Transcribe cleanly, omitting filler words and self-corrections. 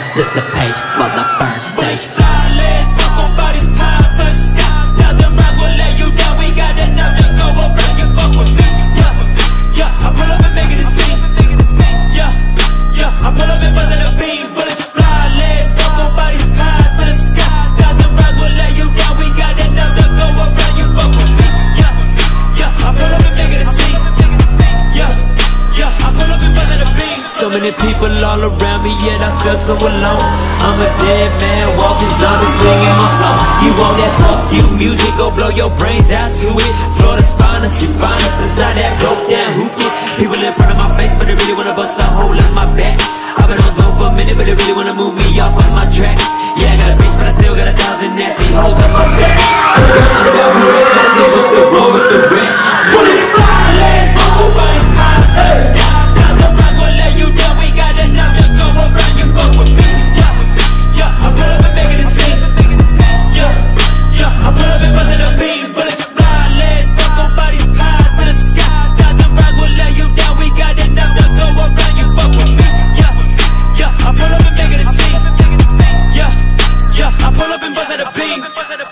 flip the page while I burn sage. Bullets fly, legs broke, on bodies piled to the sky. Thousand rounds will let you down, we got enough to go around. You fuck with me, yeah, yeah. I pull up and make it a scene, yeah, yeah. I pull up and bust at a beam. Bullets fly, legs broke, on bodies piled to the sky. Thousand rounds will let you down, we got enough to go around. You fuck with me, yeah, yeah. I pull up and make it a scene, yeah, yeah. I pull up and bust at a beam. So many people all around me, yet I feel so alone. I'm a dead man walking, zombie singing my song. You want that fuck you music, go blow your brains out to it. Florida's finest, you find us inside that broke down hoopty. People in front of my face, but they really wanna bust a hole in my back. I've been on go for a minute, but they really wanna move me off of my tracks. Yeah, I got a bitch, but I still got 1,000 nasty hoes in my sack. I'm about who knows classy, but still roll with the rats. Bullets fly, legs broke, nobody's piled to the sky. Thousand rounds will let you down, we got enough to go around. You fuck with me, yeah, yeah. I pull up and make it a scene, yeah, yeah. I pull up and bust at a beam. Bullets fly, legs broke, nobody's piled to the sky. Thousand rounds will let you down, we got enough to go around. You fuck with me, yeah, yeah. I pull up and make it a scene, yeah, yeah. I pull up and bust at a beam.